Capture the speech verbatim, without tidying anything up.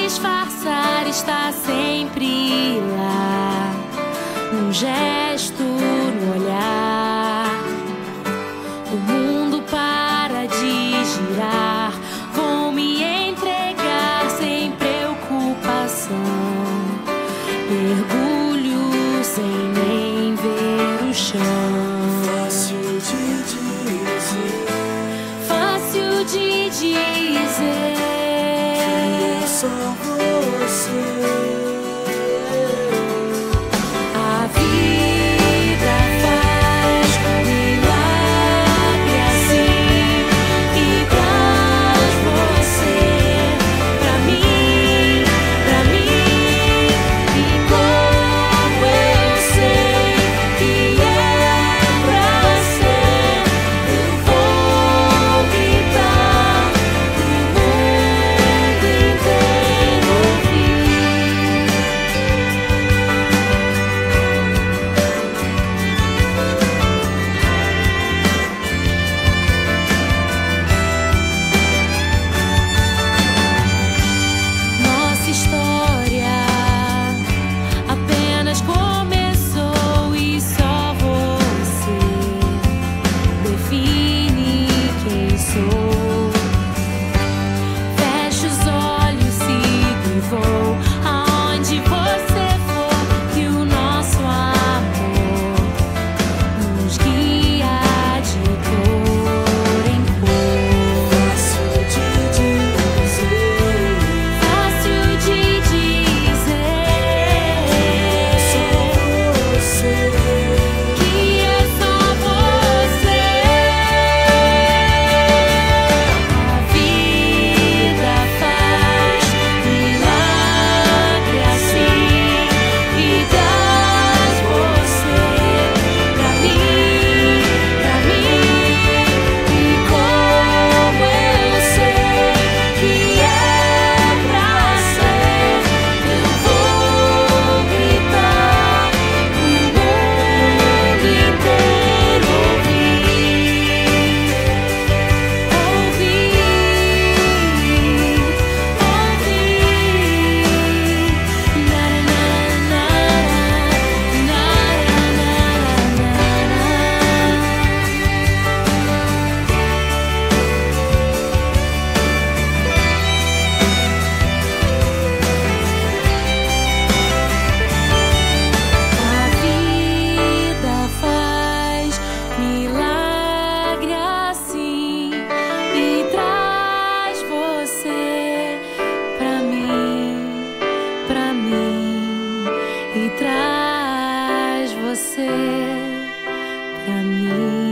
disfarçar, está sempre lá, num gesto, no olhar. O mundo para de girar, vou me entregar sem preocupação. Mergulho sem nem ver o chão. Fácil de dizer, Fácil de dizer que é só você. A vida faz milagre assim e traz você pra mim, pra mim. E como eu sei que é pra ser, eu vou gritar pro mundo inteiro ouvir. Nossa história apenas começou e só você define quem sou. Fecho os olhos, sigo e vou aonde você for, que o nosso amor nos guia de cor em cor. Fácil de dizer, Fácil de dizer só você. que é só você. A vida faz milagre assim e traz você pra mim, pra mim. E como eu sei que é pra ser, eu vou gritar pro mundo inteiro ouvir, ouvir, ouvir. Na na na na A vida faz milagre assim e traz você pra mim, pra mim, e traz você pra mim.